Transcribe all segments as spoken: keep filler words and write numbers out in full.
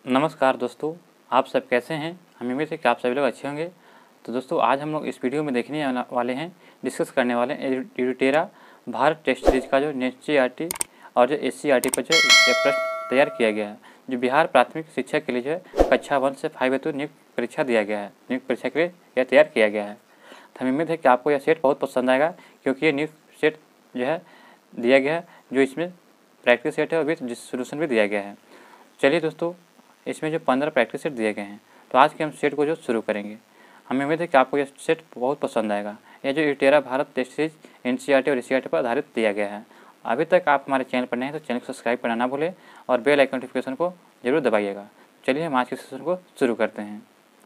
नमस्कार दोस्तों, आप सब कैसे हैं। हम उम्मीद है कि आप सभी लोग अच्छे होंगे। तो दोस्तों आज हम लोग इस वीडियो में देखने वाले हैं डिस्कस करने वाले हैं एडुटेरा भारत टेस्ट सीरीज का जो एनसीईआरटी और जो एससीईआरटी पर जो ये प्रश्न तैयार किया गया है, जो बिहार प्राथमिक शिक्षा के लिए जो है कक्षा वन से फाइव हेतु नियुक्त परीक्षा दिया गया है, नियुक्त परीक्षा के लिए यह तैयार किया गया है। तो हमें उम्मीद है कि आपको यह सेट बहुत पसंद आएगा, क्योंकि ये नियुक्त सेट जो है दिया गया है, जो इसमें प्रैक्टिस सेट है और विद सोल्यूशन भी दिया गया है। चलिए दोस्तों, इसमें जो पंद्रह प्रैक्टिस सेट दिए गए हैं, तो आज के हम सेट को जो शुरू करेंगे। हमें उम्मीद है कि आपको यह सेट बहुत पसंद आएगा। यह जो एडुटेरा भारत टेस्ट सीरीज एनसीईआरटी और एससीईआरटी पर आधारित दिया गया है। अभी तक आप हमारे चैनल पर नए हैं तो चैनल को सब्सक्राइब करना ना भूलें और बेल आइकन नोटिफिकेशन को जरूर दबाइएगा। चलिए हम आज के सेशन को शुरू करते हैं।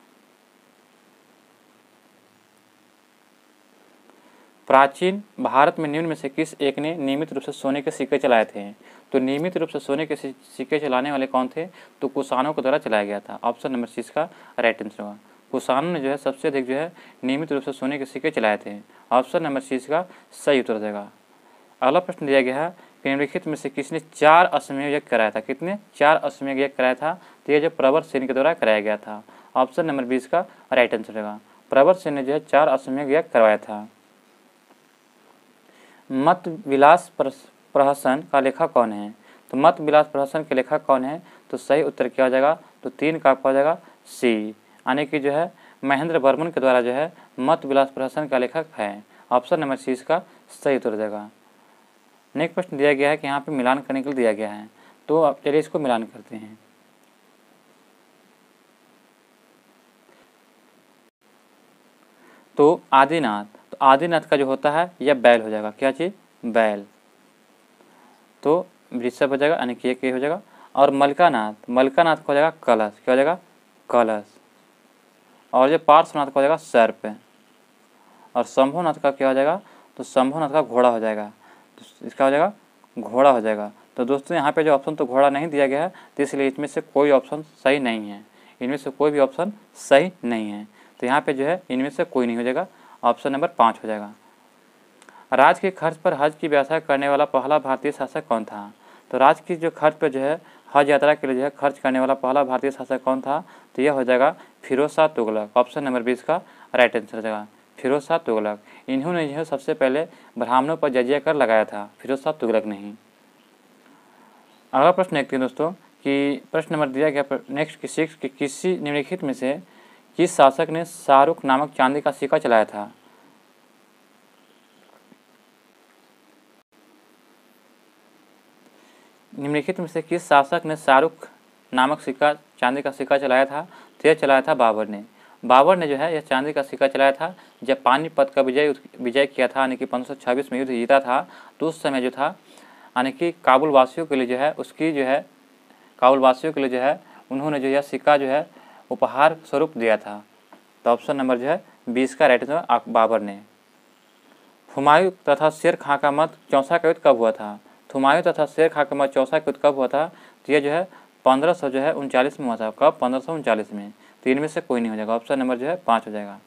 प्राचीन भारत में निम्न में से किस एक ने नियमित रूप से सोने के सिक्के चलाए थे। तो नियमित रूप से सोने के सिक्के चलाने वाले कौन थे, तो कुषाणों के द्वारा चलाया गया था। ऑप्शन नंबर सी इसका राइट आंसर होगा। कुषाणों ने जो है सबसे अधिक जो है नियमित रूप से सोने के सिक्के चलाए थे। ऑप्शन नंबर सी इसका सही उत्तर देगा। अगला प्रश्न दिया गया है कि निम्नलिखित में से किसने चार अश्वमेध यज्ञ कराया था। कितने चार अश्वमेध यज्ञ कराया था, तो ये जो प्रवर सेन के द्वारा कराया गया था। ऑप्शन नंबर बीस का राइट आंसर होगा। प्रवर सेन ने जो है चार अश्वमेध यज्ञ करवाया था। मत विलास प्रहसन का लेखक कौन है। तो मत विलास प्रहसन के लेखक कौन है, तो सही उत्तर क्या हो जाएगा, तो तीन का हो जाएगा सी, यानी कि जो है महेंद्र वर्मन के द्वारा जो है मत विलास प्रहसन का लेखक है। ऑप्शन नंबर सी इसका सही उत्तर देगा। नेक्स्ट प्रश्न दिया गया है कि यहाँ पे मिलान करने के लिए दिया गया है, तो अब चलिए इसको मिलान करते हैं। तो आदिनाथ, तो आदिनाथ का जो होता है यह बैल हो जाएगा। क्या चीज़, बैल। तो वृषभ हो जाएगा, यानी कि एक हो जाएगा। और मलकानाथ, मलकानाथ का हो जाएगा कलश। क्या हो जाएगा, कलश। और जो पार्श्वनाथ का हो जाएगा सर्प। और शंभुनाथ का क्या हो जाएगा, तो शंभुनाथ का घोड़ा हो जाएगा। तो इसका हो जाएगा घोड़ा हो जाएगा। तो दोस्तों यहाँ पे जो ऑप्शन तो घोड़ा नहीं दिया गया है, तो इसलिए इसमें से कोई ऑप्शन सही नहीं है। इनमें से कोई भी ऑप्शन सही नहीं है। तो यहाँ पे जो है इनमें से कोई नहीं हो जाएगा। ऑप्शन नंबर पाँच हो जाएगा। राज्य के खर्च पर हज की व्यवस्था करने वाला पहला भारतीय शासक कौन था। तो राज्य की जो खर्च पर जो है हज यात्रा के लिए जो है खर्च करने वाला पहला भारतीय शासक कौन था, तो यह हो जाएगा फिरोज शाह तुगलक। ऑप्शन नंबर बीस का राइट आंसर हो जाएगा, फिरोज शाह तुगलक। इन्होंने जो है सबसे पहले ब्राह्मणों पर जजिया कर लगाया था, फिरोज शाह तुगलक नहीं। अगला प्रश्न देखते हैं दोस्तों कि प्रश्न नंबर दिया गया नेक्स्ट की सिक्स कि किसी निम्नलिखित में से किस शासक ने शाहरुख नामक चांदी का सिक्का चलाया था। निम्नलिखित में से किस शासक ने शाहरुख नामक सिक्का चांदी का सिक्का चलाया था, तो यह चलाया था बाबर ने। बाबर ने जो है यह चांदी का सिक्का चलाया था जब पानीपत का विजय विजय किया था, यानी कि पंद्रह सौ छब्बीस में युद्ध जीता था। तो उस समय जो था यानी कि काबुल वासियों के लिए जो है उसकी जो है काबुल वासियों के लिए जो है उन्होंने जो यह सिक्का जो है उपहार स्वरूप दिया था। तो ऑप्शन नंबर जो है बीस का राइट आंसर बाबर ने। हुमायूं तथा शेर खां का मत चौसा का युद्ध कब हुआ था। हुमायूं तथा शेर खां का मत चौसा का युद्ध कब हुआ था, तो ये जो है पंद्रह सौ जो है उनचालीस में हुआ था। कब, पंद्रह सौ उनचालीस में। तो इनमें से कोई नहीं हो जाएगा। ऑप्शन नंबर जो है पाँच हो जाएगा।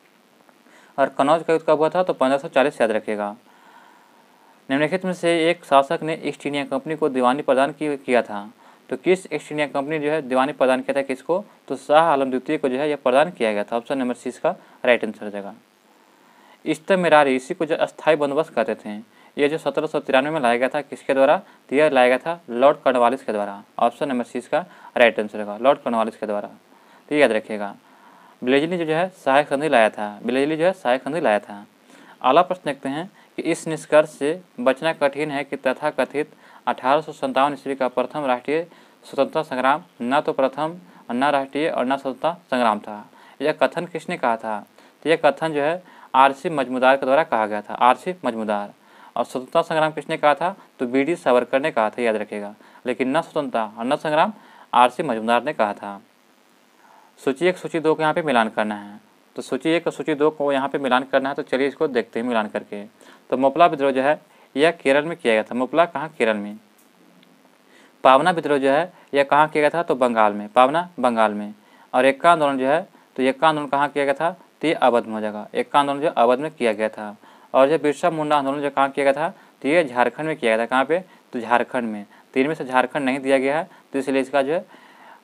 और कनौज का युद्ध कब हुआ था, तो पंद्रह सौ चालीस याद रखिएगा। निम्नलिखित में से एक शासक ने ईस्ट इंडिया कंपनी को दीवानी प्रदान किया था। तो किस ईस्ट इंडिया कंपनी जो है दीवानी प्रदान किया था किसको, तो शाह आलम द्वितीय को जो है यह प्रदान किया गया था। ऑप्शन नंबर सी इसका राइट आंसर हो जाएगा। इस्तमेरारी, इसी को जो अस्थायी बंदोबस्त कहते थे, ये जो सत्रह सौ तिरानवे में लाया गया था किसके द्वारा, तो यह लाया गया था लॉर्ड कॉर्नवालिस के द्वारा। ऑप्शन नंबर सी इसका राइट आंसर होगा, लॉर्ड कॉर्नवालिस के द्वारा। तो याद रखिएगा। ब्लेजली जो है सहायक संधि लाया था, ब्लेजली जो है सहायक संधि लाया था। अगला प्रश्न देखते हैं कि इस निष्कर्ष से बचना कठिन है कि तथाकथित अठारह सौ संतावन ईस्वी का प्रथम राष्ट्रीय स्वतंत्रता संग्राम न तो प्रथम न राष्ट्रीय और न स्वतंत्रता संग्राम था। यह कथन किसने कहा था, तो यह कथन जो है आरसी मजमुदार के द्वारा कहा गया था, आरसी मजमुदार। और स्वतंत्रता संग्राम किसने कहा था, तो बी डी सावरकर ने कहा था, याद रखिएगा। लेकिन न स्वतंत्रता और न संग्राम आरसी मजमुदार ने कहा था। सूची एक सूची दो को यहाँ पे मिलान करना है। तो सूची एक और सूची दो को यहाँ पे मिलान करना है। तो चलिए इसको देखते हैं मिलान करके। तो मोपला विद्रोह जो है यह केरल में किया गया था। मोपला कहाँ, केरल में। पावना विद्रोह जो है यह कहाँ किया गया था, तो बंगाल में, पावना बंगाल में। और एक्का आंदोलन जो है, तो एक्का आंदोलन कहाँ किया गया था, तो ये अवध में हो जाएगा। एक्का आंदोलन जो अवध में किया गया था। और जो बिरसा मुंडा आंदोलन जो कहाँ किया गया था, तो ये झारखंड में किया गया था। कहाँ पे, तो झारखंड में। तो इनमें से झारखंड नहीं दिया गया है, तो इसलिए इसका जो है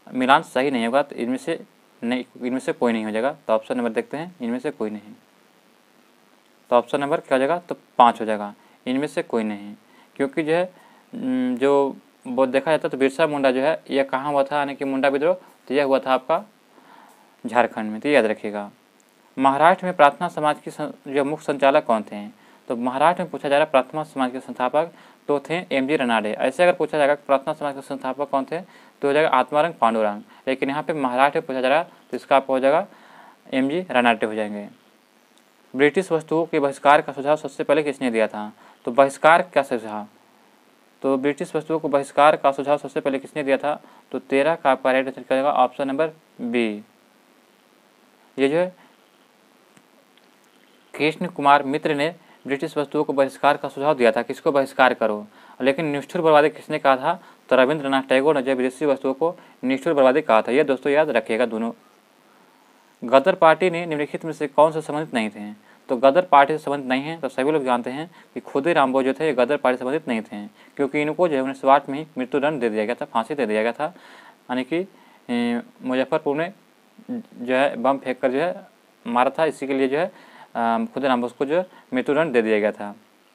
मिलान सही नहीं होगा तो इनमें से नहीं, इनमें से कोई नहीं हो जाएगा। तो ऑप्शन नंबर देखते हैं, इनमें से कोई नहीं। तो ऑप्शन नंबर क्या हो जाएगा, तो पाँच हो जाएगा, इनमें से कोई नहीं। क्योंकि जो है जो वो देखा जाता है तो बिरसा मुंडा जो है यह कहाँ हुआ था, यानी कि मुंडा विद्रोह, तो यह हुआ था आपका झारखंड में। तो याद रखिएगा। महाराष्ट्र में प्रार्थना समाज की जो मुख्य संचालक कौन थे, तो महाराष्ट्र में पूछा जा रहा है प्रार्थना समाज के संस्थापक तो थे एम जी रनाडे। ऐसे अगर पूछा जाएगा प्रार्थना समाज के संस्थापक कौन थे तो हो जाएगा आत्मारंग पांडुरंग। लेकिन यहाँ पे महाराष्ट्र में पूछा जा रहा है तो इसका आपको हो जाएगा एम जी रनाडे हो जाएंगे। ब्रिटिश वस्तुओं के बहिष्कार का सुझाव सबसे पहले किसने दिया था, तो बहिष्कार का सुझाव, तो ब्रिटिश वस्तुओं को बहिष्कार का सुझाव सबसे पहले किसने दिया था, तो तेरह का आपका राइट आंसर करेगा ऑप्शन नंबर बी। ये जो है कृष्ण कुमार मित्र ने ब्रिटिश वस्तुओं को बहिष्कार का सुझाव दिया था, किसको बहिष्कार करो। लेकिन निष्ठुर बर्बादी किसने कहा था, तो रविंद्रनाथ टैगोर ने जब विदेशी वस्तुओं को निष्ठुर बर्बादी कहा था। ये दोस्तों याद रखिएगा दोनों। गदर पार्टी ने निम्नलिखित में से कौन से संबंधित नहीं थे, तो गदर पार्टी से संबंधित नहीं है तो सभी लोग जानते हैं कि खुदीराम बोस जो थे ये गदर पार्टी से संबंधित नहीं थे, क्योंकि इनको जो है उन्नीस सौ आठ में ही मृत्युदंड दे दिया गया था, फांसी दे दिया गया था। यानी कि मुजफ्फरपुर में जो है बम फेंक कर जो है मारा था, इसी के लिए जो है खुदीराम बोस को जो मृत्युदंड दे दिया गया था।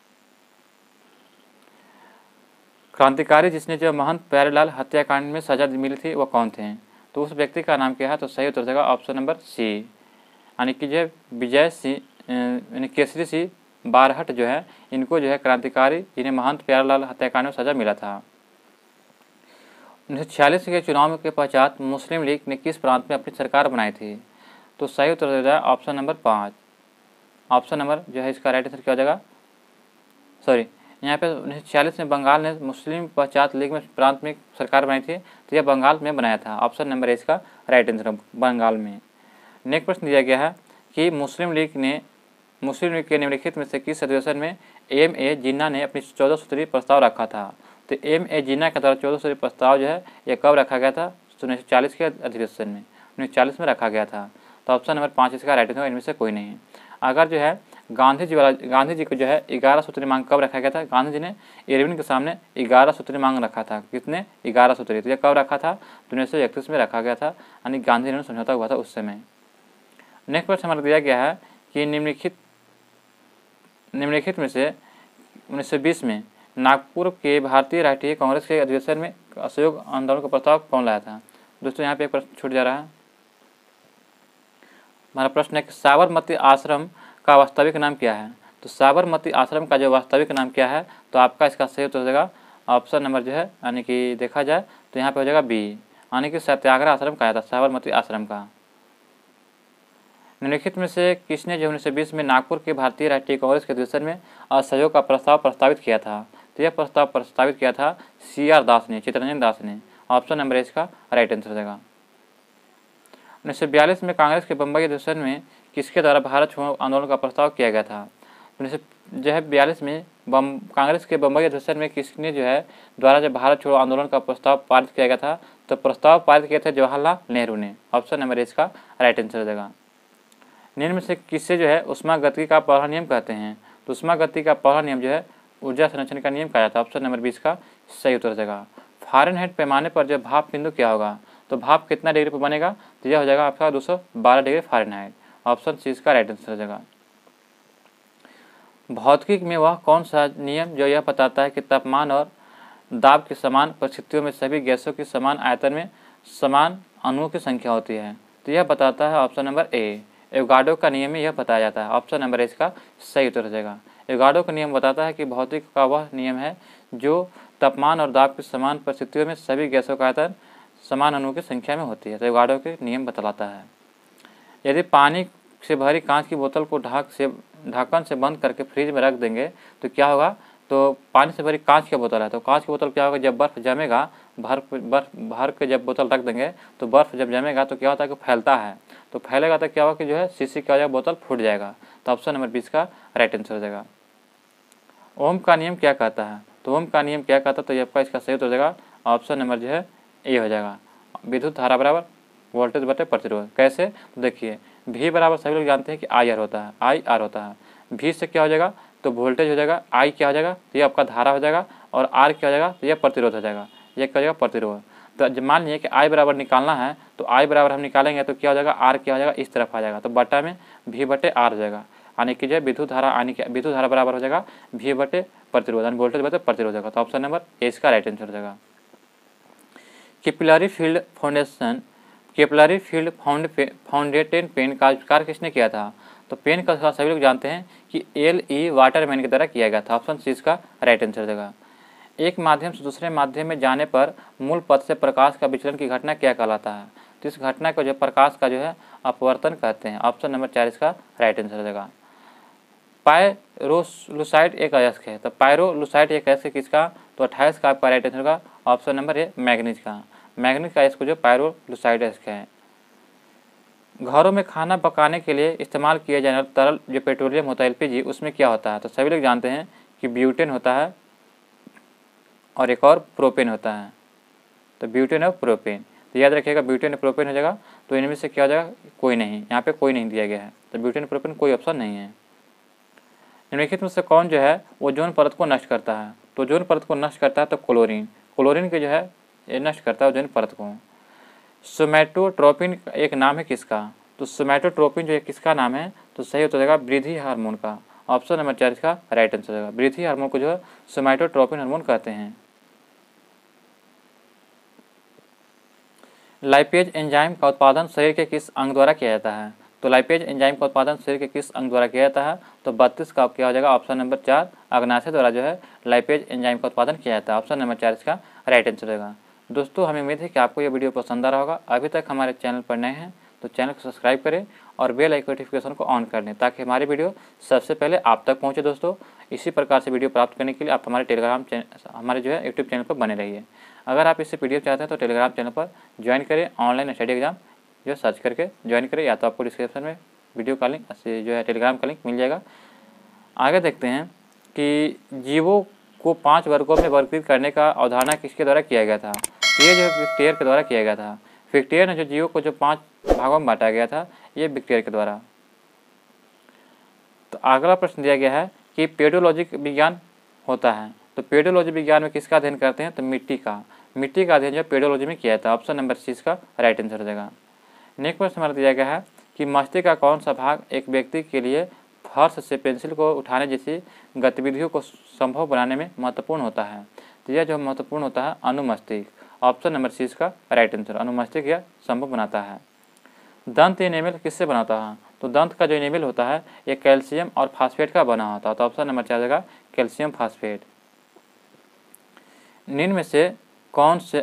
क्रांतिकारी जिसने जो महंत प्यारेलाल हत्याकांड में सजा मिली थी वह कौन थे, तो उस व्यक्ति का नाम क्या है, तो सही उत्तर देगा ऑप्शन नंबर सी, यानी कि जो है विजय सिंह यानी केसरी सिंह बारहट जो है इनको जो है क्रांतिकारी जिन्हें महंत प्यारेलाल हत्याकांड में सजा मिला था। उन्नीस सौ छियालीस के चुनाव के पश्चात मुस्लिम लीग ने किस प्रांत में अपनी सरकार बनाई थी, तो सही उत्तर दे जाए ऑप्शन नंबर पाँच। ऑप्शन नंबर जो है इसका राइट आंसर क्या हो जाएगा, सॉरी यहाँ पे उन्नीस सौ छियालीस में बंगाल ने मुस्लिम पश्चात लीग में प्रांत में सरकार बनाई थी, तो यह बंगाल में बनाया था। ऑप्शन नंबर इसका राइट आंसर बंगाल में। नेक्स्ट प्रश्न दिया गया है कि मुस्लिम लीग ने मुस्लिम लीग के निम्नलिखित में से किस अधिवेशन में एम ए जिन्ना ने अपनी चौदह सूत्री प्रस्ताव रखा था, तो एम ए जिन्ना के द्वारा चौदह सूत्री प्रस्ताव जो है यह कब रखा गया था, तो उन्नीस सौ चालीस के अधिवेशन में उन्नीस सौ चालीस में रखा गया था। तो ऑप्शन नंबर पाँच इसका राइट आंसर, इनमें से कोई नहीं है। अगर जो है गांधी जी वाला गांधी जी को जो है ग्यारह सूत्री मांग कब रखा गया था, गांधी जी ने इरविन के सामने ग्यारह सूत्री मांग रखा था, कितने ग्यारह सूत्री, तो यह कब रखा था, तो उन्नीस सौ इकतीस में रखा गया था, यानी गांधी जी ने समझौता हुआ था उस समय। नेक्स्ट प्रश्न हमारा दिया गया है कि निम्नलिखित निम्नलिखित में से उन्नीस सौ बीस में नागपुर के भारतीय राष्ट्रीय कांग्रेस के अधिवेशन में असहयोग आंदोलन का प्रस्ताव कौन लाया था। दोस्तों यहाँ पे एक प्रश्न छूट जा रहा है, हमारा प्रश्न है कि साबरमती आश्रम का वास्तविक नाम क्या है, तो साबरमती आश्रम का जो वास्तविक नाम क्या है, तो आपका इसका सही उत्तर हो जाएगा ऑप्शन नंबर जो है, यानी कि देखा जाए तो यहाँ पे हो जाएगा बी, यानी कि सत्याग्रह आश्रम कहा जाता है साबरमती आश्रम का। निम्नलिखित में से किसने जो उन्नीस सौ बीस में नागपुर के भारतीय राष्ट्रीय कांग्रेस के अधिवेशन में असहयोग का प्रस्ताव प्रस्तावित किया था, तो यह प्रस्ताव प्रस्तावित किया था सी आर दास ने, चित्तरंजन दास ने। ऑप्शन नंबर इसका राइट आंसर हो जाएगा। उन्नीस सौ बयालीस में कांग्रेस के बम्बई अधिवेशन में किसके द्वारा भारत छोड़ो आंदोलन का प्रस्ताव किया गया था, उन्नीस सौ जो है बयालीस में बम कांग्रेस के बम्बई अधिवेशन में किसने जो है द्वारा जब भारत छोड़ो आंदोलन का प्रस्ताव पारित किया गया था, तो प्रस्ताव पारित किए थे जवाहरलाल नेहरू ने। ऑप्शन नंबर इसका राइट आंसर हो जाएगा। निम्न में से किससे जो है उष्मागतिकी का पहला नियम कहते हैं, तो उष्मागतिकी का पहला नियम जो है ऊर्जा संरक्षण का नियम कहा जाता है। ऑप्शन नंबर बीस का सही उत्तर हो जाएगा। फारेनहाइट पैमाने पर जो भाप बिंदु क्या होगा, तो भाप कितना डिग्री पर बनेगा, तो यह हो जाएगा आपका दो सौ बारह डिग्री फारेनहाइट। ऑप्शन सी इसका राइट आंसर हो जाएगा। भौतिकी में वह कौन सा नियम जो यह बताता है कि तापमान और दाब की समान परिस्थितियों में सभी गैसों की समान आयतन में समान अणुओं की संख्या होती है, तो यह बताता है ऑप्शन नंबर ए, एवोगाड्रो का नियम में यह बताया जाता है। ऑप्शन नंबर इसका सही उत्तर हो जाएगा। एवोगाड्रो का नियम बताता है कि भौतिक का वह नियम है जो तापमान और दाब की समान परिस्थितियों में सभी गैसों का आयतन समान अणुओं की संख्या में होती है, तो एवोगाड्रो के नियम बतलाता है। यदि पानी से भरी कांच की बोतल को ढाक से ढक्कन से बंद करके फ्रिज में रख देंगे तो क्या होगा, तो पानी से भरी कांच की बोतल है, तो कांच की बोतल क्या होगा, जब बर्फ़ जमेगा बर्फ बर्फ भर के जब बोतल रख देंगे तो बर्फ़ जब जमेगा तो क्या होता है कि फैलता है, तो फैलेगा तो क्या होगा कि जो है शीशी क्या हो जाएगा, बोतल फूट जाएगा। तो ऑप्शन नंबर बीस का राइट आंसर हो जाएगा। ओम का नियम क्या कहता है, तो ओम का नियम क्या कहता है, तो ये आपका इसका सही उत्तर हो जाएगा। ऑप्शन नंबर जो है ए हो जाएगा। विद्युत धारा बराबर वोल्टेज बटे प्रतिरोध। कैसे, तो देखिए भी बराबर सभी लोग जानते हैं कि आई आर होता है, आई आर होता है। भी से क्या हो जाएगा, तो वोल्टेज हो जाएगा, आई क्या हो जाएगा, तो ये आपका धारा हो जाएगा, और आर क्या हो जाएगा, तो यह प्रतिरोध हो जाएगा, ये क्या हो जाएगा प्रतिरोध। तो जब मान लीजिए कि आई बराबर निकालना है तो आई बराबर हम निकालेंगे तो क्या हो जाएगा, आर क्या हो जाएगा, इस तरफ आ जाएगा, तो बटा में भी बटे आर हो जाएगा। यानी कि जो है विद्युत धारा यानी कि विद्युत धारा बराबर हो जाएगा भी बटे प्रतिरोध, यानी वोल्टेज बटे प्रतिरोध होगा। तो ऑप्शन नंबर ए इसका राइट आंसर हो जाएगा। Capillary field foundation capillary field found founded pen का आविष्कार किसने किया था? तो पेन का आविष्कार सभी लोग जानते हैं कि एल ई वाटरमैन के द्वारा किया गया था। ऑप्शन सी इसका राइट आंसर हो जाएगा। एक माध्यम से दूसरे माध्यम में जाने पर मूल पथ से प्रकाश का विचलन की घटना क्या कहलाता है? तो इस घटना को जो प्रकाश का जो है अपवर्तन कहते हैं। ऑप्शन नंबर चार इसका राइट आंसर हो जाएगा। पायरोलुसाइड एक अयस्क है, तो पायरोलुसाइड एक अयस्क किसका? तो अट्ठाईस का आपका राइट आंसर होगा ऑप्शन नंबर ए मैग्नीज का। मैग्नीज का अयस्क जो पायरोलुसाइड अयस्क है। घरों में खाना पकाने के लिए इस्तेमाल किया जाने वाला तरल जो पेट्रोलियम होता है एलपीजी, उसमें क्या होता है? तो सभी लोग जानते हैं कि ब्यूटेन होता है और एक और प्रोपेन होता है। तो ब्यूटेन और प्रोपेन, तो याद रखिएगा ब्यूटेन और प्रोपेन हो जाएगा। तो इनमें से क्या हो जाएगा? कोई नहीं, यहाँ पे कोई नहीं दिया गया है, तो ब्यूटेन प्रोपेन कोई ऑप्शन नहीं है। निम्नलिखित में से कौन जो है ओजोन परत को नष्ट करता है? तो ओजोन परत को नष्ट करता है तो क्लोरीन क्लोरीन के जो है ये नष्ट करता है ओजोन परत को। सोमैटोट्रोपिन एक नाम है किसका? तो सोमैटोट्रोपिन जो है किसका नाम है? तो सही हो जाएगा वृद्धि हार्मोन का। ऑप्शन नंबर चार इसका राइट आंसर होगा। वृद्धि हार्मोन को जो है सोमैटोट्रोपिन हार्मोन कहते हैं। लाइपेज एंजाइम का उत्पादन शरीर के किस अंग द्वारा किया जाता है? तो लाइपेज एंजाइम का उत्पादन शरीर के किस अंग द्वारा किया जाता है? तो बत्तीस का क्या हो जाएगा ऑप्शन नंबर चार, अग्नाशय द्वारा जो है लाइपेज एंजाइम का उत्पादन किया जाता है। ऑप्शन नंबर चार इसका राइट आंसर होगा। दोस्तों हमें उम्मीद है कि आपको यह वीडियो पसंद आ रहा होगा। अभी तक हमारे चैनल पर नए हैं तो चैनल को सब्सक्राइब करें और बेल आइकन नोटिफिकेशन को ऑन कर लें ताकि हमारी वीडियो सबसे पहले आप तक पहुंचे। दोस्तों इसी प्रकार से वीडियो प्राप्त करने के लिए आप हमारे टेलीग्राम चैनल हमारे जो है यूट्यूब चैनल पर बने रहिए। अगर आप इससे पीडीएफ चाहते हैं तो टेलीग्राम चैनल पर ज्वाइन करें, ऑनलाइन स्टडी एग्जाम जो सर्च करके ज्वाइन करें, या तो आपको डिस्क्रिप्शन में वीडियो का लिंक से जो है टेलीग्राम का लिंक मिल जाएगा। आगे देखते हैं कि जीवों को पाँच वर्गों में वर्गीकृत करने का अवधारणा किसके द्वारा किया गया था? ये जो विक्टेयर के द्वारा किया गया था। विक्टेयर ने जो जीवों को जो पांच भागों में बांटा गया था ये विक्टेयर के द्वारा। तो अगला प्रश्न दिया गया है कि पेडोलॉजी विज्ञान होता है, तो पेडोलॉजी विज्ञान में किसका अध्ययन करते हैं? तो मिट्टी का मिट्टी का अध्ययन जो पेडोलॉजी में किया था। ऑप्शन नंबर सी इसका राइट आंसर हो जाएगा। नेक्स्ट प्रश्न हमारा दिया गया है कि मस्तिष्क का कौन सा भाग एक व्यक्ति के लिए फर्श से पेंसिल को उठाने जैसी गतिविधियों को संभव बनाने में महत्वपूर्ण होता है? तो यह जो महत्वपूर्ण होता है अनुमस्तिष्क। ऑप्शन नंबर सी इसका राइट आंसर, अनुमस्तिष्क यह संभव बनाता है। दंत एनेमल किससे बनाता है? तो दंत का जो एनेमल होता है ये कैल्शियम और फास्फेट का बना होता है। तो ऑप्शन नंबर चार जगह कैल्शियम फास्फेट। निम्न में से कौन से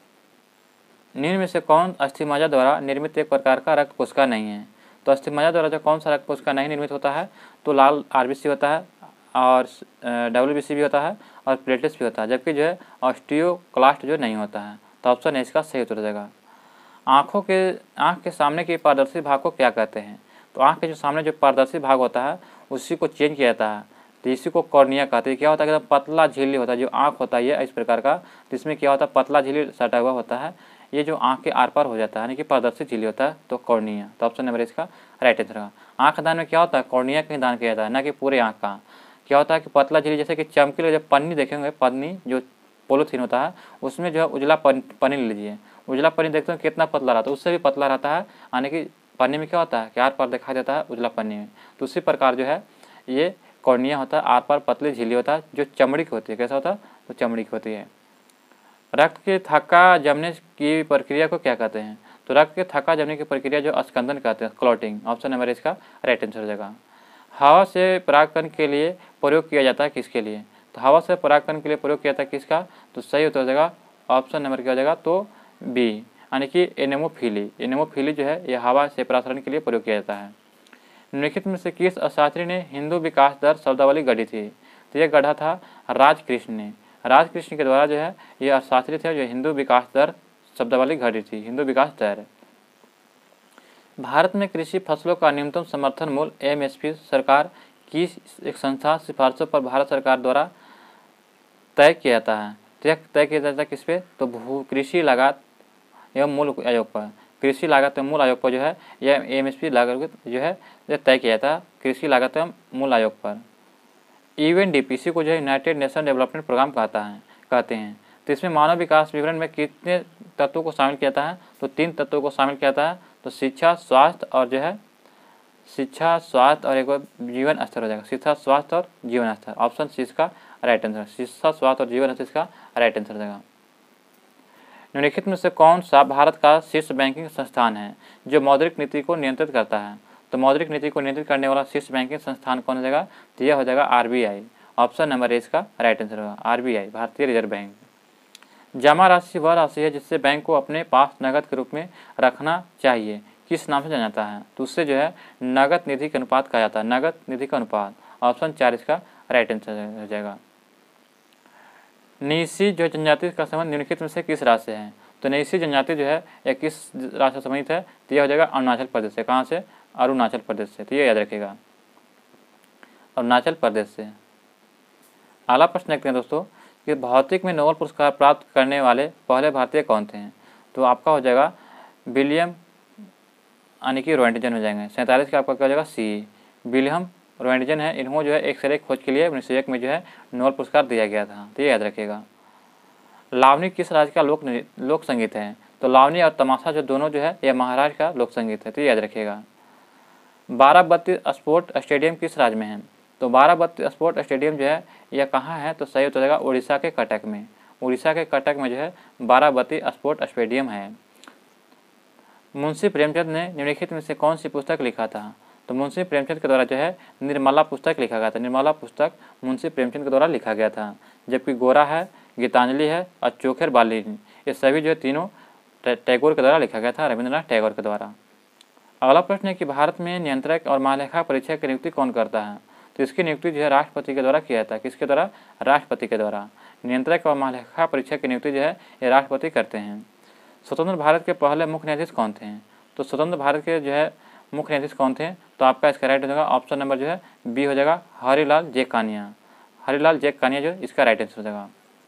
निम्न में से कौन अस्थिमज्जा द्वारा निर्मित एक प्रकार का रक्त कोशिका नहीं है? तो अस्थिमज्जा द्वारा जो कौन सा रक्त कोशिका नहीं निर्मित होता है? तो लाल आरबीसी होता है और डब्ल्यूबीसी भी होता है और प्लेटलेट्स भी होता है, जबकि जो है ऑस्टियोक्लास्ट जो नहीं होता है। तो ऑप्शन है इसका सही उत्तर हो जाएगा। आँखों के आँख के सामने के पारदर्शी भाग को क्या कहते हैं? तो आँख के जो सामने जो पारदर्शी भाग होता है उसी को चेंज किया जाता है, तो इसी को कॉर्निया कहते हैं। क्या होता है कि पतला झिल्ली होता है जो आँख होता है ये इस प्रकार का, तो इसमें क्या होता है पतला झिल्ली सटा हुआ होता है, ये जो आँख के आर पार हो जाता है यानी कि पारदर्शी झिल्ली होता है, तो कॉर्निया। तो ऑप्शन नंबर इसका राइट आंसर होगा। आँख दान में क्या होता है कॉर्निया का ही दान किया जाता है, ना कि पूरे आँख का। क्या होता है कि पतला झिल्ली जैसे कि चमकीले जब पन्नी देखेंगे, पन्नी जो पोलोथीन होता है उसमें जो है उजला पन्नी ले लीजिए, उजला पन्नी देखते हैं कितना पतला रहता है, उससे भी पतला रहता है, यानी कि पन्नी में क्या होता है कि आर पार दिखाई देता है उजला पन्नी में। तो उसी प्रकार जो है ये कॉर्निया होता है, आर पार पतली झिल्ली होता है जो चमड़ी की होती है। कैसा होता है? तो चमड़ी की होती है। रक्त के थक्का जमने की प्रक्रिया को क्या कहते हैं? तो रक्त के थक्का जमने की प्रक्रिया जो अस्कंदन कहते हैं, क्लॉटिंग। ऑप्शन नंबर इसका राइट आंसर हो जाएगा। हवा से परागकण के लिए प्रयोग किया जाता है किसके लिए? तो हवा से परागकण के लिए प्रयोग किया जाता है किसका? तो सही उत्तर हो जाएगा ऑप्शन नंबर क्या हो जाएगा? तो बी, यानी कि एनेमोफिली। एनेमोफिली जो है यह हवा से परागकण के लिए प्रयोग किया जाता है। निम्नलिखित में से किस अर्थशास्त्री ने हिंदू विकास दर शब्दावली गढ़ी थी? तो यह गढ़ा था राजकृष्ण ने। राजकृष्ण के द्वारा जो है ये अर्थशास्त्री थे जो हिंदू विकास दर शब्दावली गढ़ी थी, हिंदू विकास दर। भारत में कृषि फसलों का न्यूनतम समर्थन मूल्य एमएसपी सरकार की एक संस्था सिफारिशों पर भारत सरकार द्वारा तय किया जाता है। तय तय किया जाता है किस पे? तो भू कृषि लागत एवं मूल्य आयोग पर। कृषि लागत एवं मूल्य आयोग पर जो है यह एमएसपी लागत जो है तय किया जाता है कृषि लागत एवं मूल्य आयोग पर। यूएनडीपी को जो है यूनाइटेड नेशन डेवलपमेंट प्रोग्राम कहता है कहते हैं। तो इसमें मानव विकास विवरण में कितने तत्वों को शामिल किया जाता है? तो तीन तत्वों को शामिल किया जाता है। तो शिक्षा, स्वास्थ्य और जो है शिक्षा, स्वास्थ्य और एक और जीवन स्तर हो जाएगा। शिक्षा, स्वास्थ्य और जीवन स्तर, ऑप्शन सी इसका राइट आंसर। शिक्षा, स्वास्थ्य और जीवन स्तर इसका राइट आंसर हो जाएगा। निम्नलिखित में से कौन सा भारत का शीर्ष बैंकिंग संस्थान है जो मौद्रिक नीति को नियंत्रित करता है? तो मौद्रिक नीति को नियंत्रित करने वाला शीर्ष बैंकिंग संस्थान कौन हो जाएगा? तो यह हो जाएगा आरबीआई। ऑप्शन नंबर ए इसका राइट आंसर होगा, आरबीआई, भारतीय रिजर्व बैंक। जमा राशि वह राशि है जिससे बैंक को अपने पास नकद के रूप में रखना चाहिए, किस नाम से जाना जाता है? तो उससे जो है नगद निधि का अनुपात कहा जाता है, नगद निधि का अनुपात। ऑप्शन चार इसका राइट आंसर हो जाएगा। नीसी जो जनजाति का संबंध निम्नलिखित में से किस राज्य से है? तो नीसी जनजाति जो है यह किस राज्य से संबंधित है? तो यह हो जाएगा अरुणाचल प्रदेश से। कहाँ से? अरुणाचल प्रदेश से। तो ये याद रखिएगा, अरुणाचल प्रदेश से। अगला प्रश्न देखते हैं दोस्तों कि भौतिक में नोबेल पुरस्कार प्राप्त करने वाले पहले भारतीय कौन थे? तो आपका हो जाएगा विलियम यानी कि रोएंटजन हो जाएंगे। सैंतालीस का आपका क्या हो जाएगा? सी, विलियम रोएंटजन है। इन्हों जो है एक्सरे खोज के लिए उन्नीस सौ एक में जो है नोबेल पुरस्कार दिया गया था। तो ये याद रखिएगा। लावनी किस राज्य का लोक लोक संगीत है? तो लावनी और तमाशा जो दोनों जो है यह महाराष्ट्र का लोक संगीत है। तो ये याद रखिएगा। बाराबत्ती स्पोर्ट स्टेडियम किस राज्य में है? तो बाराबत्ती स्पोर्ट स्टेडियम जो है यह कहाँ है? तो सही हो जाएगा उड़ीसा के कटक में। उड़ीसा के कटक में जो है बाराबत्ती स्पोर्ट स्टेडियम है। मुंशी प्रेमचंद ने निम्नलिखित में से कौन सी पुस्तक लिखा था? तो मुंशी प्रेमचंद के द्वारा जो है निर्मला पुस्तक लिखा गया था। निर्मला पुस्तक मुंशी प्रेमचंद के द्वारा लिखा गया था। जबकि गोरा है, गीतांजलि है और चोखेर बालीन, ये सभी जो है तीनों टैगोर के द्वारा लिखा गया था, रविंद्रनाथ टैगोर के द्वारा। अगला प्रश्न है कि भारत में नियंत्रक और महालेखा परीक्षक की नियुक्ति कौन करता है? तो इसकी नियुक्ति जो है राष्ट्रपति के द्वारा किया जाता है। किसके द्वारा? राष्ट्रपति के द्वारा। नियंत्रक और महालेखा परीक्षक की नियुक्ति जो है ये राष्ट्रपति करते हैं। स्वतंत्र भारत के पहले मुख्य न्यायाधीश कौन थे? तो स्वतंत्र भारत के जो है मुख्य न्यायाधीश कौन थे? तो आपका इसका राइट हो जाएगा ऑप्शन नंबर जो है बी हो जाएगा हरिलाल जे कानिया। हरिलाल जे कानिया जो इसका राइट आंसर हो जाएगा।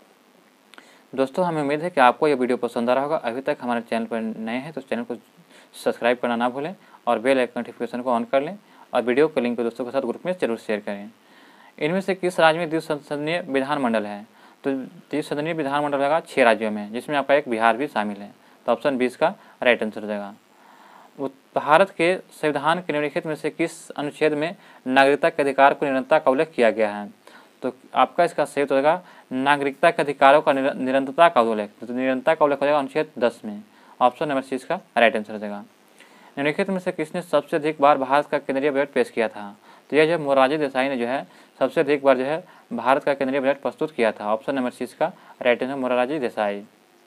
दोस्तों हमें उम्मीद है कि आपको ये वीडियो पसंद आ रहा होगा। अभी तक हमारे चैनल पर नए हैं तो चैनल को सब्सक्राइब करना ना भूलें और बेल आइकन नोटिफिकेशन को ऑन कर लें और वीडियो को लिंक को दोस्तों के साथ ग्रुप में जरूर शेयर करें। इनमें से किस राज्य में द्विसंसदीय विधानमंडल है? तो द्विसंसदीय विधानमंडल होगा छः राज्यों में, जिसमें आपका एक बिहार भी शामिल है। तो ऑप्शन बीस का राइट आंसर हो जाएगा। भारत के संविधान के निम्नलिखित में से किस अनुच्छेद में नागरिकता के अधिकार को निरंतरता का उल्लेख किया गया है? तो आपका इसका सही हो जाएगा नागरिकता के अधिकारों का निरंतरता का उल्लेख। तो निरंतरता का उल्लेख हो जाएगा अनुच्छेद दस में। ऑप्शन नंबर सी इसका राइट आंसर हो जाएगा। निम्नलिखित में से किसने सबसे अधिक बार भारत का केंद्रीय बजट पेश किया था? तो यह जो मोरारजी देसाई ने जो है सबसे अधिक बार जो है भारत का केंद्रीय बजट प्रस्तुत किया था। ऑप्शन नंबर सी इसका राइट आंसर मोरारजी देसाई।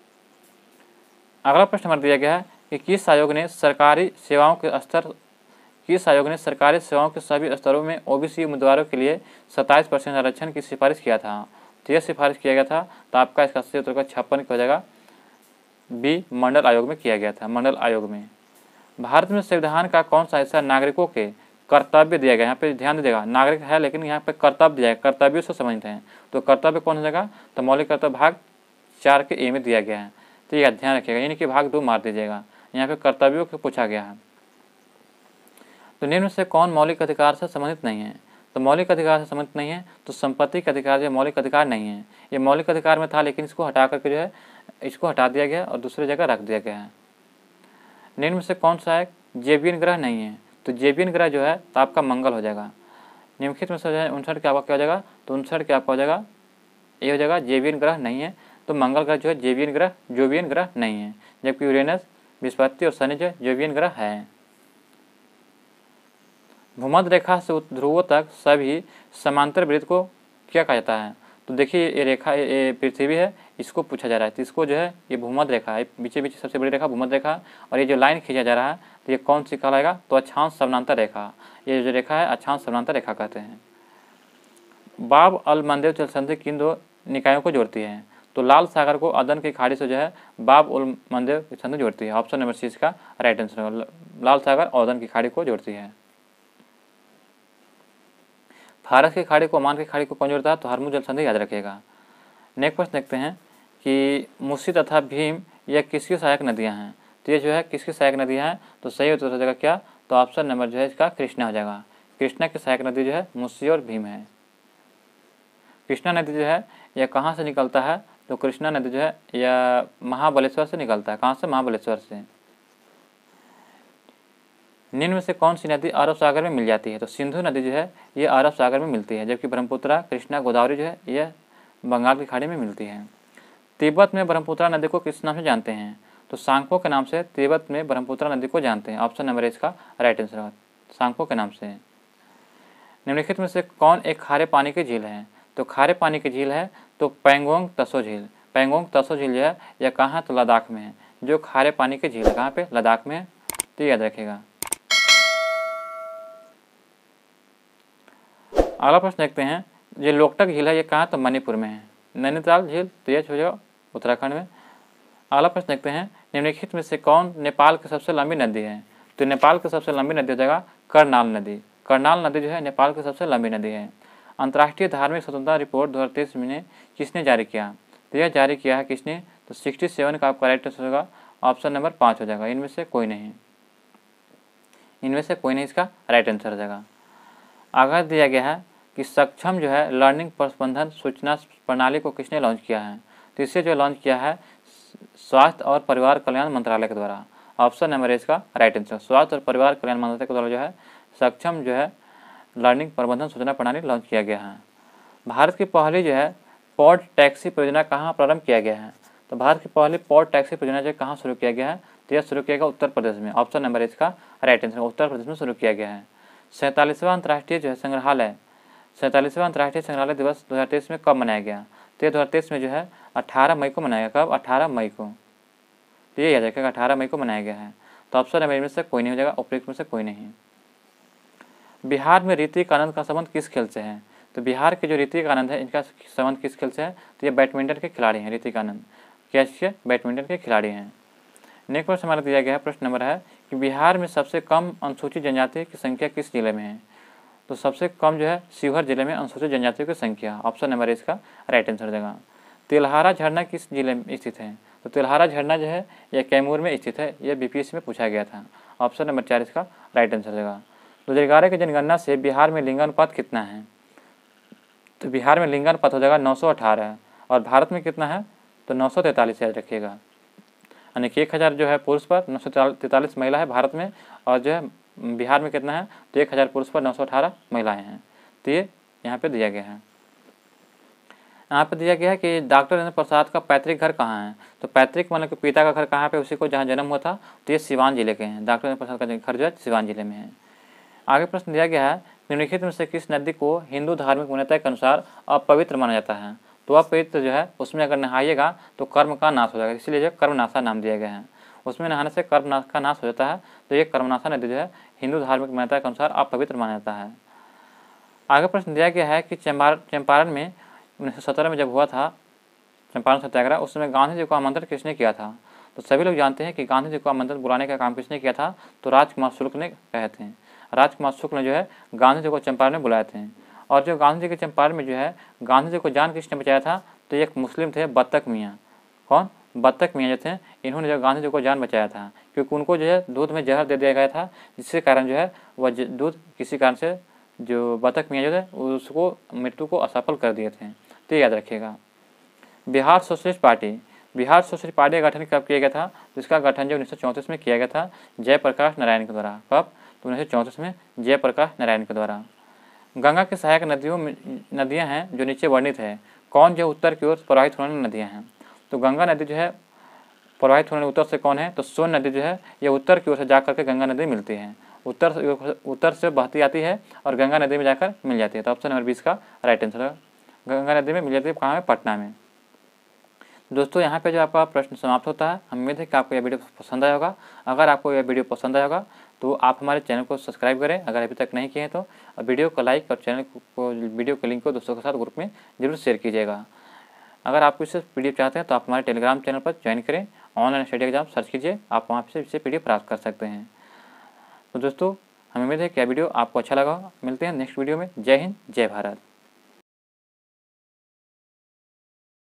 अगला प्रश्न नंबर दिया गया है कि किस आयोग ने सरकारी सेवाओं के स्तर किस आयोग ने सरकारी सेवाओं के सभी स्तरों में ओबीसी उम्मीदवारों के लिए सत्ताईस परसेंट आरक्षण की सिफारिश किया था? तो यह सिफारिश किया गया था। तो आपका इसका सही उत्तर का छप्पन हो जाएगा बी मंडल आयोग में किया गया था। मंडल आयोग में। भारत में संविधान का कौन सा हिस्सा नागरिकों के कर्तव्य दिया गया? यहाँ पे ध्यान दीजिएगा, नागरिक है लेकिन यहाँ पे कर्तव्य दिया गया, कर्तव्यों से समझते हैं। तो कर्तव्य कौन हो जाएगा? तो मौलिक कर्तव्य भाग चार के ए में दिया गया है। तो यह ध्यान रखिएगा, यानी कि भाग दो मार दीजिएगा। यहाँ पे कर्तव्यों को पूछा गया है। तो निम्न से कौन मौलिक अधिकार से संबंधित नहीं है? तो मौलिक अधिकार से संबंधित नहीं है तो संपत्ति का अधिकार जो मौलिक अधिकार नहीं है। ये मौलिक अधिकार में था लेकिन इसको हटा करके जो है इसको हटा दिया गया और दूसरी जगह रख दिया गया है। निम्न में से कौन सा है जेबियन ग्रह नहीं है? तो जेबियन ग्रह जो है तो आपका मंगल हो जाएगा। निम्नलिखित में से जो है उनसठ के आपका क्या हो जाएगा? तो उनसठ के आपका हो जाएगा ये हो जाएगा जेबियन ग्रह नहीं है। तो मंगल ग्रह जो है जेबियन ग्रह जोबियन ग्रह नहीं है, जबकि यूरेनस, बृहस्पति और शनि जो जोबियन ग्रह है। भूमध्य रेखा से ध्रुवों तक सभी समांतर वृत्त को क्या कहा जाता है? तो देखिए ये रेखा ये पृथ्वी है, इसको पूछा जा रहा है। तो इसको जो है ये भूमध्य रेखा है, बीचे बीच सबसे बड़ी रेखा भूमध्य रेखा। और ये जो लाइन खींचा जा रहा है तो ये कौन सी कहलाएगा? तो अक्षांश समानांतर रेखा। ये जो रेखा है अक्षांश समानांतर रेखा कहते हैं। बाब अल मंदेव जल संधि किन दो निकायों को जोड़ती है? तो लाल सागर को अदन की खाड़ी से जो है बाब उल मंदेव संधि जोड़ती है। ऑप्शन नंबर सी इसका राइट आंसर होगा, लाल सागर और अदन की खाड़ी को जोड़ती है। फारस की खाड़ी को ओमान की खाड़ी को कौन जोड़ता है? तो हरमुज जल संधि याद रखिएगा। नेक्स्ट प्रश्न देखते हैं कि मुसी तथा भीम यह किसकी सहायक नदियां हैं? तो ये जो है किसकी सहायक नदियां हैं? तो सही उत्तर हो जाएगा क्या? तो ऑप्शन नंबर जो है इसका कृष्णा हो जाएगा। कृष्णा की सहायक नदी जो है मुसी और भीम है। कृष्णा नदी जो है यह कहाँ से निकलता है? तो कृष्णा नदी जो है यह महाबलेश्वर से निकलता है। कहाँ से? महाबलेश्वर से। निम्न में से कौन सी नदी अरब सागर में मिल जाती है? तो सिंधु नदी जो है ये अरब सागर में मिलती है, जबकि ब्रह्मपुत्रा, कृष्णा, गोदावरी जो है यह बंगाल की खाड़ी में मिलती है। तिब्बत में ब्रह्मपुत्रा नदी को किस नाम से जानते हैं? तो सांगपो के नाम से तिब्बत में ब्रह्मपुत्रा नदी को जानते हैं। ऑप्शन नंबर इसका राइट आंसर है, सांगपो के नाम से। निम्नलिखित में से कौन एक खारे पानी की झील है? तो खारे पानी की झील है तो पैंगोंग तसो झील। पैंगोंग तसो झील जो है यह कहाँ है? तो लद्दाख में है। जो खारे पानी की झील है कहाँ पे? लद्दाख में है, तो याद रखेगा। अगला प्रश्न देखते हैं, जो लोकटक झील है ये कहाँ? तो मणिपुर में है। नैनीताल झील तो यह हो जाएगा उत्तराखंड में। अगला प्रश्न देखते हैं, निम्नलिखित में से कौन नेपाल की सबसे लंबी नदी है? तो नेपाल की सबसे लंबी नदी हो जाएगा करनाल नदी। करनाल नदी जो है नेपाल की सबसे लंबी नदी है। अंतर्राष्ट्रीय धार्मिक स्वतंत्रता रिपोर्ट दो हज़ार तेईस में किसने जारी किया? तो यह जारी किया है किसने? तो सिक्सटी सेवन का आपका राइट आंसर होगा ऑप्शन नंबर पाँच हो जाएगा। इनमें से कोई नहीं, इनमें से कोई नहीं इसका राइट आंसर हो जाएगा। आगे दिया गया है कि सक्षम जो है लर्निंग प्रबंधन सूचना प्रणाली को किसने लॉन्च किया है? तो इसे जो लॉन्च किया है स्वास्थ्य और परिवार कल्याण मंत्रालय के द्वारा। ऑप्शन नंबर इसका राइट आंसर, स्वास्थ्य और परिवार कल्याण मंत्रालय के द्वारा जो है सक्षम जो है लर्निंग प्रबंधन सूचना प्रणाली लॉन्च किया गया है। भारत की पहली जो है पॉड टैक्सी परियोजना कहाँ प्रारंभ किया गया है? तो भारत की पहली पॉड टैक्सी परियोजना जो कहाँ शुरू किया गया है? तो यह शुरू किया गया उत्तर प्रदेश में। ऑप्शन नंबर इसका राइट आंसर, उत्तर प्रदेश में शुरू किया गया है। सैंतालीसवां अंतर्राष्ट्रीय जो है संग्रहालय सैंतालीसवां अंतर्राष्ट्रीय संग्रहालय दिवस दो हज़ार तेईस में कब मनाया गया? तो ये दो हज़ार तेईस में जो है अठारह मई को मनाया गया। कब? अठारह मई को। तो ये याद रखिएगा अठारह मई को मनाया गया है। तो ऑप्शन नंबर में से कोई नहीं हो जाएगा, उपयुक्त में से कोई नहीं। बिहार में ऋतिक आनंद का संबंध किस खेल से है? तो बिहार के जो ऋतिक आनंद है इनका संबंध किस खेल से है? तो ये बैडमिंटन के खिलाड़ी हैं। ऋतिक आनंद क्या इसके बैडमिंटन के खिलाड़ी हैं। नेक्स्ट प्रश्न हमारा दिया गया है, प्रश्न नंबर है कि बिहार में सबसे कम अनुसूचित जनजाति की संख्या किस जिले में है? तो सबसे कम जो है शिवहर जिले में अनुसूचित जनजातियों की संख्या। ऑप्शन नंबर इसका राइट आंसर देगा। तिलहारा झरना किस जिले में स्थित है? तो तिलहारा झरना जो है यह कैमूर में स्थित है। यह बीपीएससी में पूछा गया था। ऑप्शन नंबर चार इसका राइट आंसर देगा। दो हज़ार ग्यारह की जनगणना से बिहार में लिंगानुपात कितना है? तो बिहार में लिंगानुपात हो जाएगा नौ सौ अठारह और भारत में कितना है? तो नौ सौ तैंतालीस याद रखिएगा। यानी कि एक हज़ार जो है पुरुष पर नौ सौ तैंतालीस महिला है भारत में, और जो है बिहार में कितना है? तो एक हज़ार पुरुष पर नौ सौ अठारह महिलाएँ हैं। तो ये यहाँ पे दिया गया है। यहाँ पे दिया गया है कि डॉक्टर राजेंद्र प्रसाद का पैतृक घर कहाँ है? तो पैतृक मतलब कि पिता का घर कहाँ पे उसी को जहाँ जन्म हुआ था, तो ये सिवान जिले के हैं। डॉक्टर राजेंद्र प्रसाद का घर जो है सिवान जिले में है। आगे प्रश्न दिया गया है, निम्नलिखित में से किस नदी को हिंदू धार्मिक मान्यता के अनुसार अपवित्र माना जाता है? तो अपवित्र जो है उसमें अगर नहाइएगा तो कर्म का नाश हो जाएगा, इसलिए जो कर्मनाशा नाम दिया गया है। उसमें नहाने से कर्म का नाश हो जाता है, तो ये कर्मनाशा नदी जो है हिंदू धार्मिक मान्यता के अनुसार अपवित्र माना जाता है। आगे प्रश्न दिया गया है कि चंपारण चंपारण में उन्नीस सौ सत्रह में जब हुआ था चंपारण सत्याग्रह, उस समय गांधी जी को आमंत्रण किसने किया था? तो सभी लोग जानते हैं कि गांधी जी को आमंत्रण बुलाने का काम किसने किया था? तो राजकुमार शुक्ल ने कहे थे। राजकुमार शुक्ल ने जो है गांधी जी को चंपारण में बुलाए थे। और जो गांधी जी के चंपारण में जो है गांधी जी को जान किसने बचाया था? तो एक मुस्लिम थे बत्तख मियाँ। कौन? बत्तख मियाँ जो थे, इन्होंने जो गांधी जी को जान बचाया था, क्योंकि उनको जो है दूध में जहर दे दिया गया था, जिसके कारण जो है वह दूध किसी कारण से जो बत्तख मियाँ जो थे उसको मृत्यु को असफल कर दिए थे। तो याद रखिएगा। Bihar Socialist Party Bihar Socialist Party का गठन कब किया गया था? तो इसका गठन जो उन्नीस सौ चौंतीस में किया गया था जयप्रकाश नारायण के द्वारा। कब? तो उन्नीस सौ चौंतीस में जयप्रकाश नारायण के द्वारा। गंगा की सहायक नदियों में नदियां हैं जो नीचे वर्णित है, कौन जो उत्तर की ओर प्रवाहित होने वाली नदियां हैं? तो गंगा नदी जो है प्रवाहित होने उत्तर से कौन है? तो सोन नदी जो है यह उत्तर की ओर से जाकर के गंगा नदी मिलती है, उत्तर उत्तर से बहती आती है और गंगा नदी में जाकर मिल जाती है। तो ऑप्शन नंबर बीस का राइट आंसर है। गंगा नदी में मिल जाती है कहाँ है? पटना में। दोस्तों यहाँ पे जो आपका प्रश्न समाप्त होता है। हम उम्मीद है कि आपको यह वीडियो पसंद आया होगा। अगर आपको यह वीडियो पसंद आया होगा तो आप हमारे चैनल को सब्सक्राइब करें अगर अभी तक नहीं किए हैं तो, वीडियो को लाइक और चैनल को वीडियो के लिंक को दोस्तों के साथ ग्रुप में जरूर शेयर कीजिएगा। अगर आप इसे पीडीएफ चाहते हैं तो आप हमारे टेलीग्राम चैनल पर ज्वाइन करें, ऑनलाइन स्टडी एग्जाम सर्च कीजिए, आप वहाँ से इसे पीडीएफ प्राप्त कर सकते हैं। तो दोस्तों हमें उम्मीद है कि यह वीडियो आपको अच्छा लगा। मिलते हैं नेक्स्ट वीडियो में। जय हिंद, जय भारत।